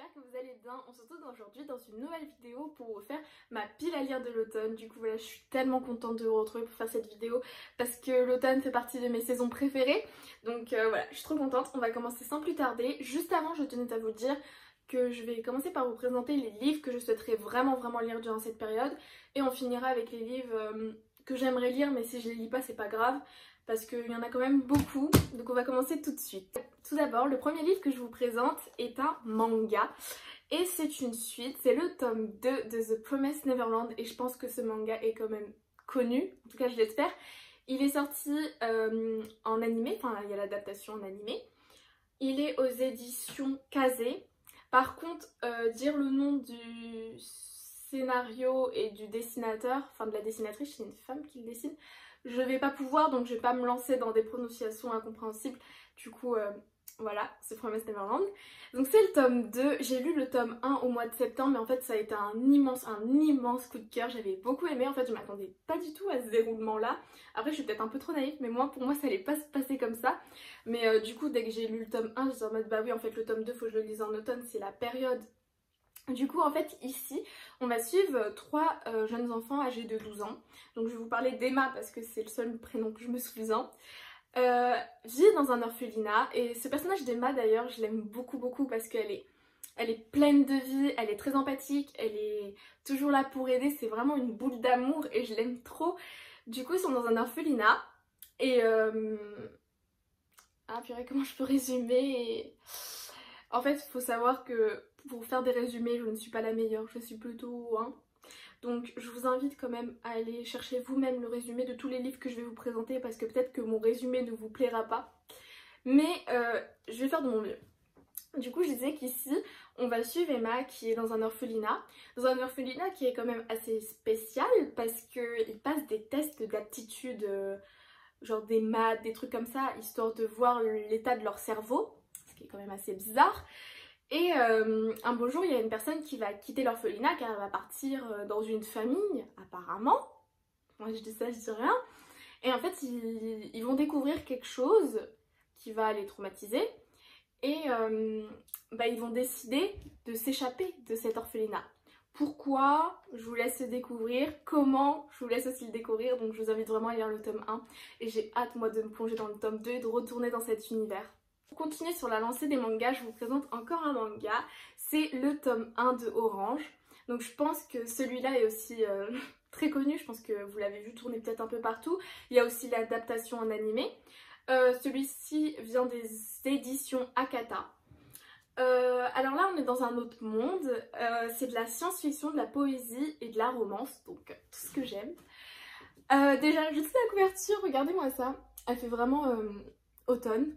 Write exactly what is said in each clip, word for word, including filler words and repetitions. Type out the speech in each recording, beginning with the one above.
j'espère que vous allez bien. On se retrouve aujourd'hui dans une nouvelle vidéo pour vous faire ma pile à lire de l'automne. Du coup voilà, je suis tellement contente de vous retrouver pour faire cette vidéo parce que l'automne fait partie de mes saisons préférées. Donc euh, voilà, je suis trop contente. On va commencer sans plus tarder. Juste avant, je tenais à vous dire que je vais commencer par vous présenter les livres que je souhaiterais vraiment vraiment lire durant cette période. Et on finira avec les livres euh, que j'aimerais lire, mais si je les lis pas c'est pas grave. Parce qu'il y en a quand même beaucoup, donc on va commencer tout de suite. Tout d'abord, le premier livre que je vous présente est un manga. Et c'est une suite, c'est le tome deux de The Promised Neverland. Et je pense que ce manga est quand même connu, en tout cas je l'espère. Il est sorti euh, en animé, enfin il y a l'adaptation en animé. Il est aux éditions Kazé. Par contre, euh, dire le nom du scénario et du dessinateur, enfin de la dessinatrice, c'est une femme qui le dessine, je vais pas pouvoir, donc je vais pas me lancer dans des prononciations incompréhensibles. Du coup, euh, voilà, c'est Promised Neverland. Donc c'est le tome deux. J'ai lu le tome un au mois de septembre, mais en fait ça a été un immense, un immense coup de cœur. J'avais beaucoup aimé. En fait, je m'attendais pas du tout à ce déroulement-là. Après, je suis peut-être un peu trop naïve, mais moi, pour moi, ça allait pas se passer comme ça. Mais euh, du coup, dès que j'ai lu le tome un, j'étais en mode, bah oui, en fait, le tome deux, faut que je le lise en automne. C'est la période. Du coup en fait ici on va suivre trois euh, jeunes enfants âgés de douze ans. Donc je vais vous parler d'Emma parce que c'est le seul prénom que je me souviens. Euh, vit dans un orphelinat et ce personnage d'Emma d'ailleurs je l'aime beaucoup beaucoup parce qu'elle est, elle est pleine de vie, elle est très empathique, elle est toujours là pour aider, c'est vraiment une boule d'amour et je l'aime trop. Du coup ils sont dans un orphelinat et... Euh... Ah purée, comment je peux résumer? En fait il faut savoir que pour faire des résumés, je ne suis pas la meilleure, je suis plutôt hein. Donc je vous invite quand même à aller chercher vous-même le résumé de tous les livres que je vais vous présenter parce que peut-être que mon résumé ne vous plaira pas. Mais euh, je vais faire de mon mieux. Du coup je disais qu'ici on va suivre Emma qui est dans un orphelinat. Dans un orphelinat qui est quand même assez spécial parce qu'ils passent des tests d'aptitude, euh, genre des maths, des trucs comme ça, histoire de voir l'état de leur cerveau. Ce qui est quand même assez bizarre. Et euh, un beau jour, il y a une personne qui va quitter l'orphelinat car elle va partir dans une famille, apparemment. Moi je dis ça, je dis rien. Et en fait, ils, ils vont découvrir quelque chose qui va les traumatiser. Et euh, bah, ils vont décider de s'échapper de cet orphelinat. Pourquoi? Je vous laisse le découvrir. Comment? Je vous laisse aussi le découvrir. Donc je vous invite vraiment à lire le tome un. Et j'ai hâte moi de me plonger dans le tome deux et de retourner dans cet univers. Pour continuer sur la lancée des mangas, je vous présente encore un manga, c'est le tome un de Orange. Donc je pense que celui-là est aussi euh, très connu, je pense que vous l'avez vu tourner peut-être un peu partout. Il y a aussi l'adaptation en animé. Euh, Celui-ci vient des éditions Akata. Euh, alors là on est dans un autre monde, euh, c'est de la science-fiction, de la poésie et de la romance, donc euh, tout ce que j'aime. Euh, déjà juste la couverture, regardez-moi ça, elle fait vraiment euh, automne.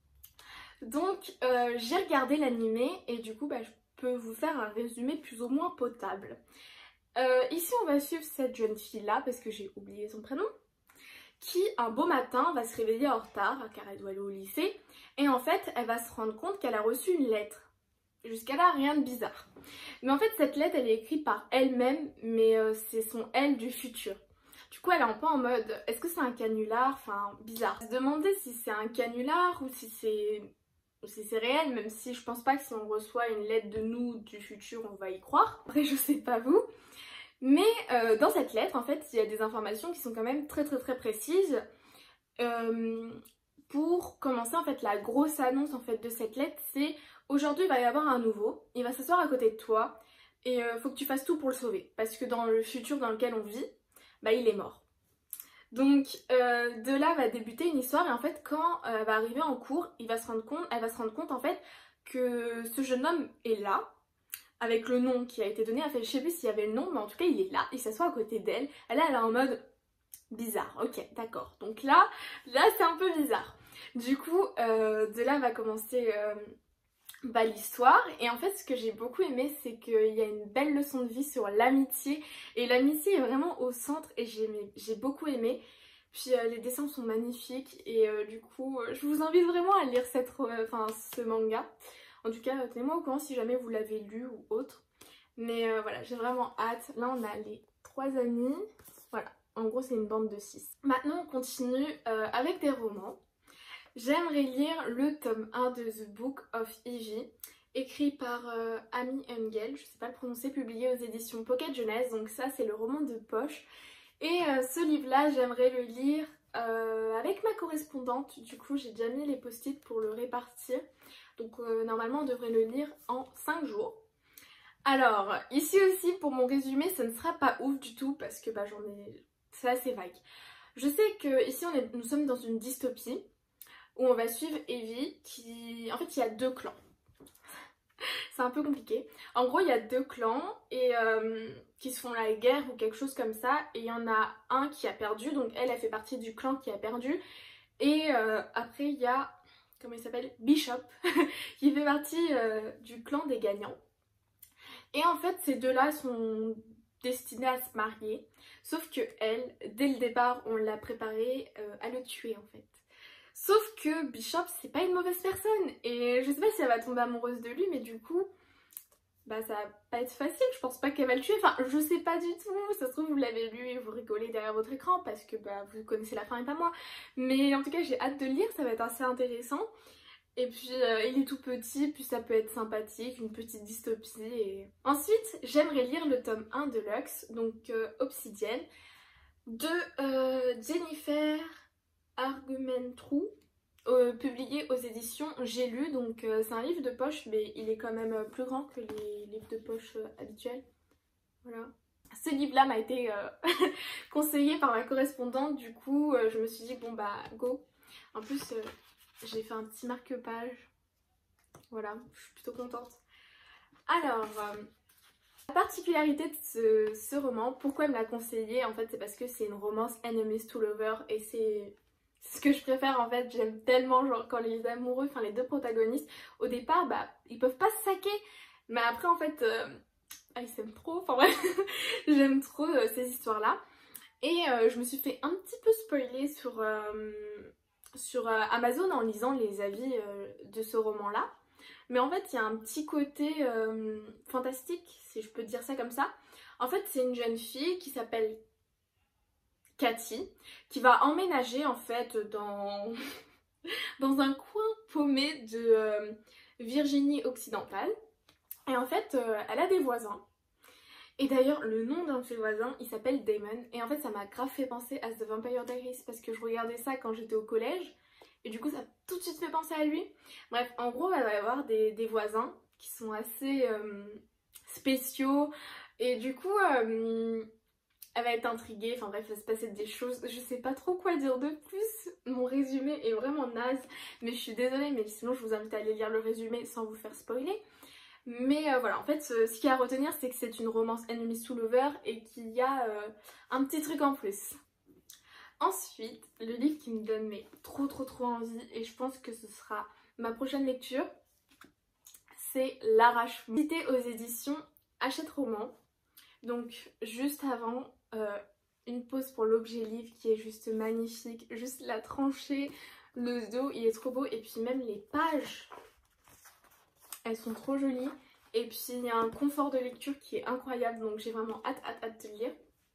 Donc euh, j'ai regardé l'animé et du coup bah, je peux vous faire un résumé plus ou moins potable. Euh, ici on va suivre cette jeune fille là parce que j'ai oublié son prénom, qui un beau matin va se réveiller en retard car elle doit aller au lycée et en fait elle va se rendre compte qu'elle a reçu une lettre. Jusqu'à là rien de bizarre. Mais en fait cette lettre elle est écrite par elle-même mais euh, c'est son elle du futur. Du coup elle est un peu en mode est-ce que c'est un canular, enfin bizarre. Se demander si c'est un canular ou si c'est... si c'est réel, même si je pense pas que si on reçoit une lettre de nous du futur on va y croire. Après je sais pas vous. Mais euh, dans cette lettre en fait il y a des informations qui sont quand même très très très précises. Euh, pour commencer en fait la grosse annonce en fait de cette lettre c'est aujourd'hui il va y avoir un nouveau, il va s'asseoir à côté de toi et euh, faut que tu fasses tout pour le sauver. Parce que dans le futur dans lequel on vit, bah il est mort. Donc euh, de là va débuter une histoire et en fait quand euh, elle va arriver en cours, il va se rendre compte, elle va se rendre compte en fait que ce jeune homme est là, avec le nom qui a été donné, en fait je sais plus s'il y avait le nom mais en tout cas il est là, il s'assoit à côté d'elle, elle, elle est en mode bizarre, ok d'accord, donc là, là c'est un peu bizarre. Du coup euh, de là va commencer euh, bah, l'histoire et en fait ce que j'ai beaucoup aimé c'est qu'il y a une belle leçon de vie sur l'amitié et l'amitié est vraiment au centre et j'ai beaucoup aimé. Puis euh, les dessins sont magnifiques et euh, du coup euh, je vous invite vraiment à lire cette, euh, enfin, ce manga. En tout cas euh, tenez-moi au courant si jamais vous l'avez lu ou autre. Mais euh, voilà j'ai vraiment hâte. Là on a les trois amis, voilà en gros c'est une bande de six. Maintenant on continue euh, avec des romans. J'aimerais lire le tome un de The Book of Evie écrit par euh, Amy Engel, je sais pas le prononcer, publié aux éditions Pocket Jeunesse. Donc ça c'est le roman de poche. Et euh, ce livre-là, j'aimerais le lire euh, avec ma correspondante. Du coup, j'ai déjà mis les post-it pour le répartir. Donc euh, normalement, on devrait le lire en cinq jours. Alors, ici aussi, pour mon résumé, ça ne sera pas ouf du tout parce que bah, j'en ai... c'est assez vague. Je sais que ici, on est... nous sommes dans une dystopie où on va suivre Evie qui... En fait, il y a deux clans. C'est un peu compliqué. En gros, il y a deux clans et euh, qui se font la guerre ou quelque chose comme ça. Et il y en a un qui a perdu. Donc elle, elle fait partie du clan qui a perdu. Et euh, après, il y a, comment il s'appelle, Bishop, qui fait partie euh, du clan des gagnants. Et en fait, ces deux-là sont destinés à se marier. Sauf que elle, dès le départ, on l'a préparée euh, à le tuer en fait. Sauf que Bishop, c'est pas une mauvaise personne. Et je sais pas si elle va tomber amoureuse de lui, mais du coup, bah ça va pas être facile. Je pense pas qu'elle va le tuer. Enfin, je sais pas du tout. Ça se trouve, vous l'avez lu et vous rigolez derrière votre écran parce que bah vous connaissez la fin et pas moi. Mais en tout cas, j'ai hâte de le lire. Ça va être assez intéressant. Et puis, euh, il est tout petit, puis ça peut être sympathique, une petite dystopie. Et... Ensuite, j'aimerais lire le tome un de Lux, donc euh, Obsidienne, de euh, Jennifer Armentrout, euh, publié aux éditions J'ai lu. Donc euh, c'est un livre de poche, mais il est quand même plus grand que les livres de poche euh, habituels. Voilà. Ce livre-là m'a été euh, conseillé par ma correspondante, du coup euh, je me suis dit bon bah go. En plus euh, j'ai fait un petit marque-page. Voilà, je suis plutôt contente. Alors, euh, la particularité de ce, ce roman, pourquoi elle me l'a conseillé, en fait c'est parce que c'est une romance enemies to lover et c'est ce que je préfère en fait. J'aime tellement genre quand les amoureux, enfin les deux protagonistes, au départ bah ils peuvent pas se saquer, mais après en fait euh, ah, ils s'aiment trop, enfin bref j'aime trop euh, ces histoires là. Et euh, je me suis fait un petit peu spoiler sur, euh, sur euh, Amazon en lisant les avis euh, de ce roman là. Mais en fait il y a un petit côté euh, fantastique, si je peux dire ça comme ça. En fait c'est une jeune fille qui s'appelle Cathy, qui va emménager en fait dans, dans un coin paumé de euh, Virginie occidentale. Et en fait euh, elle a des voisins. Et d'ailleurs le nom d'un de ses voisins il s'appelle Damon. Et en fait ça m'a grave fait penser à The Vampire Diaries parce que je regardais ça quand j'étais au collège. Et du coup ça a tout de suite fait penser à lui. Bref, en gros elle va y avoir des, des voisins qui sont assez euh, spéciaux. Et du coup euh, elle va être intriguée, enfin bref, il va se passer des choses, je sais pas trop quoi dire de plus, mon résumé est vraiment naze, mais je suis désolée, mais sinon je vous invite à aller lire le résumé sans vous faire spoiler. Mais euh, voilà, en fait, ce, ce qu'il y a à retenir, c'est que c'est une romance enemies to lover et qu'il y a euh, un petit truc en plus. Ensuite, le livre qui me donne mais trop trop trop envie, et je pense que ce sera ma prochaine lecture, c'est L'arrache-mou, cité aux éditions Hachette Roman. Donc juste avant, euh, une pause pour l'objet livre qui est juste magnifique, juste la tranchée, le dos il est trop beau et puis même les pages, elles sont trop jolies. Et puis il y a un confort de lecture qui est incroyable, donc j'ai vraiment hâte hâte hâte de le lire.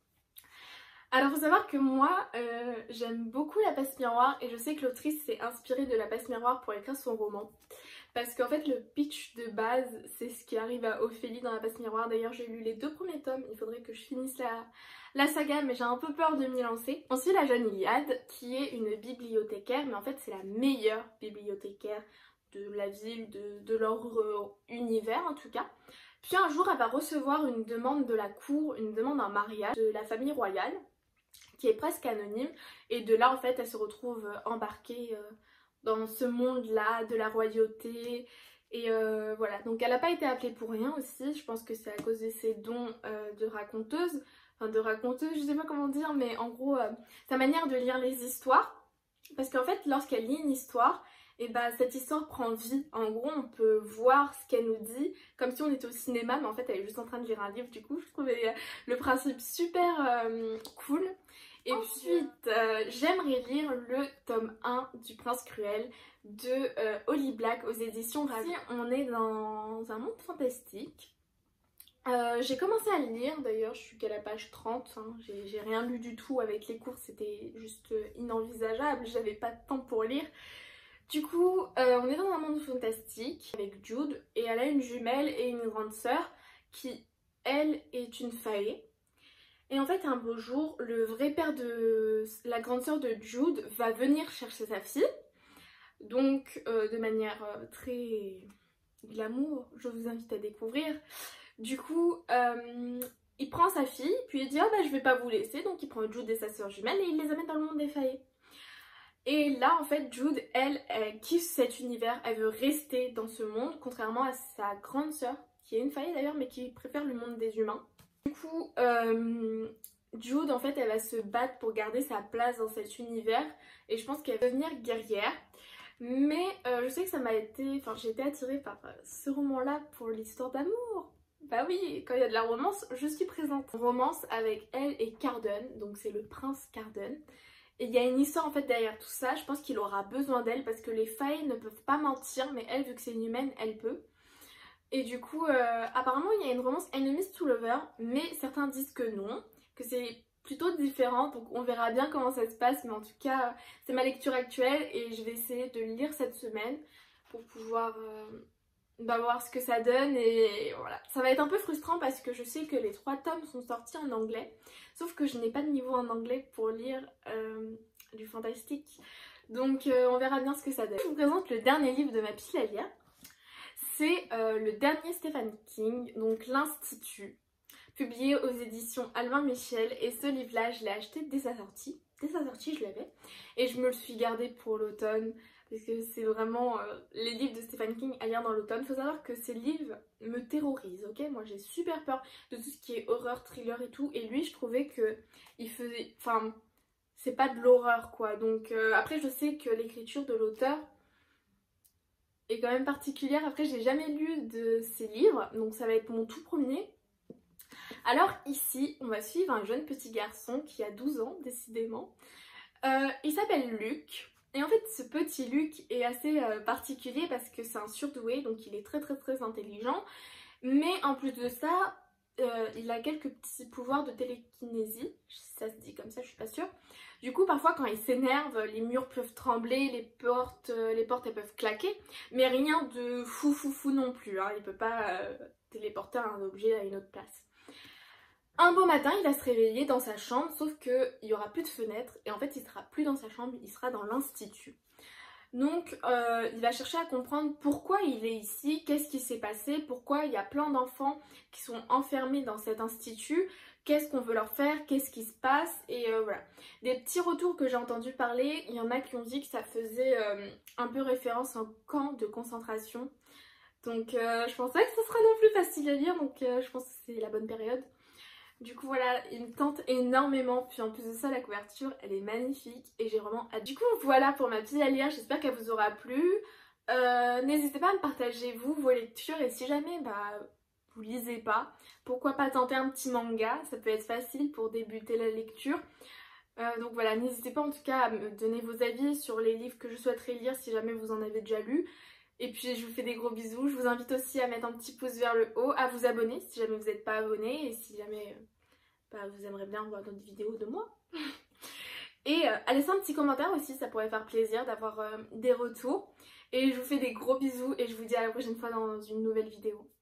Alors faut savoir que moi euh, j'aime beaucoup La Passe Miroir et je sais que l'autrice s'est inspirée de La Passe Miroir pour écrire son roman. Parce qu'en fait le pitch de base c'est ce qui arrive à Ophélie dans La Passe Miroir. D'ailleurs j'ai lu les deux premiers tomes, il faudrait que je finisse la, la saga mais j'ai un peu peur de m'y lancer. On suit la jeune Iliade qui est une bibliothécaire, mais en fait c'est la meilleure bibliothécaire de la ville, de, de leur euh, univers en tout cas. Puis un jour elle va recevoir une demande de la cour, une demande en mariage de la famille royale qui est presque anonyme, et de là en fait elle se retrouve embarquée euh, dans ce monde-là de la royauté. Et euh, voilà, donc elle n'a pas été appelée pour rien aussi, je pense que c'est à cause de ses dons euh, de raconteuse, enfin de raconteuse, je sais pas comment dire, mais en gros euh, sa manière de lire les histoires, parce qu'en fait lorsqu'elle lit une histoire, et bah cette histoire prend vie. En gros on peut voir ce qu'elle nous dit comme si on était au cinéma, mais en fait elle est juste en train de lire un livre. Du coup je trouvais le principe super euh, cool. Et ensuite euh, j'aimerais lire le tome un du Prince Cruel de euh, Holly Black aux éditions Ravi. On est dans un monde fantastique. Euh, j'ai commencé à le lire, d'ailleurs je suis qu'à la page trente, hein. J'ai rien lu du tout avec les cours, c'était juste inenvisageable, j'avais pas de temps pour lire. Du coup, euh, on est dans un monde fantastique avec Jude et elle a une jumelle et une grande sœur qui, elle, est une fae. Et en fait, un beau jour, le vrai père de la grande sœur de Jude va venir chercher sa fille. Donc, euh, de manière euh, très glamour, je vous invite à découvrir. Du coup, euh, il prend sa fille, puis il dit « Ah bah je vais pas vous laisser », donc il prend Jude et sa sœur jumelle et il les amène dans le monde des fae. Et là, en fait, Jude, elle, elle kiffe cet univers, elle veut rester dans ce monde, contrairement à sa grande sœur, qui est une fae d'ailleurs, mais qui préfère le monde des humains. Du coup, euh, Jude, en fait, elle va se battre pour garder sa place dans cet univers, et je pense qu'elle va devenir guerrière. Mais euh, je sais que ça m'a été... Enfin, j'ai été attirée par euh, ce roman-là pour l'histoire d'amour. Bah oui, quand il y a de la romance, je suis présente. Romance avec elle et Carden, donc c'est le prince Carden. Et il y a une histoire en fait derrière tout ça, je pense qu'il aura besoin d'elle parce que les failles ne peuvent pas mentir, mais elle, vu que c'est une humaine, elle peut. Et du coup, euh, apparemment il y a une romance enemies to lover, mais certains disent que non, que c'est plutôt différent, donc on verra bien comment ça se passe, mais en tout cas, c'est ma lecture actuelle et je vais essayer de lire cette semaine pour pouvoir... Euh... bah, voir ce que ça donne et voilà. Ça va être un peu frustrant parce que je sais que les trois tomes sont sortis en anglais, sauf que je n'ai pas de niveau en anglais pour lire euh, du fantastique, donc euh, on verra bien ce que ça donne. Je vous présente le dernier livre de ma pile à lire. C'est euh, le dernier Stephen King, donc l'Institut, publié aux éditions Albin Michel, et ce livre là je l'ai acheté dès sa sortie, dès sa sortie je l'avais et je me le suis gardé pour l'automne. Parce que c'est vraiment euh, les livres de Stephen King à lire dans l'automne. Faut savoir que ces livres me terrorisent, ok? Moi j'ai super peur de tout ce qui est horreur, thriller et tout. Et lui je trouvais que il faisait... Enfin, c'est pas de l'horreur quoi. Donc euh, après je sais que l'écriture de l'auteur est quand même particulière. Après j'ai jamais lu de ses livres. Donc ça va être mon tout premier. Alors ici on va suivre un jeune petit garçon qui a douze ans décidément. Euh, il s'appelle Luc. Et en fait ce petit Luc est assez euh, particulier parce que c'est un surdoué, donc il est très très très intelligent. Mais en plus de ça, euh, il a quelques petits pouvoirs de télékinésie, ça se dit comme ça, je suis pas sûre. Du coup parfois quand il s'énerve, les murs peuvent trembler, les portes, euh, les portes elles peuvent claquer. Mais rien de fou fou fou non plus, hein. Il peut pas euh, téléporter un objet à une autre place. Un beau matin, il va se réveiller dans sa chambre, sauf qu'il n'y aura plus de fenêtre et en fait il sera plus dans sa chambre, il sera dans l'institut. Donc euh, il va chercher à comprendre pourquoi il est ici, qu'est-ce qui s'est passé, pourquoi il y a plein d'enfants qui sont enfermés dans cet institut, qu'est-ce qu'on veut leur faire, qu'est-ce qui se passe et euh, voilà. Des petits retours que j'ai entendu parler, il y en a qui ont dit que ça faisait euh, un peu référence à un camp de concentration. Donc euh, je pense pas que ce sera non plus facile à lire, donc euh, je pense que c'est la bonne période. Du coup voilà, il me tente énormément, puis en plus de ça la couverture elle est magnifique et j'ai vraiment hâte. Du coup voilà pour ma pile à lire, j'espère qu'elle vous aura plu. Euh, N'hésitez pas à me partager vous, vos lectures et si jamais bah, vous lisez pas, pourquoi pas tenter un petit manga, ça peut être facile pour débuter la lecture. Euh, donc voilà, n'hésitez pas en tout cas à me donner vos avis sur les livres que je souhaiterais lire si jamais vous en avez déjà lu. Et puis je vous fais des gros bisous, je vous invite aussi à mettre un petit pouce vers le haut, à vous abonner si jamais vous n'êtes pas abonné et si jamais euh, bah, vous aimeriez bien voir d'autres vidéos de moi. Et euh, à laisser un petit commentaire aussi, ça pourrait faire plaisir d'avoir euh, des retours. Et je vous fais des gros bisous et je vous dis à la prochaine fois dans une nouvelle vidéo.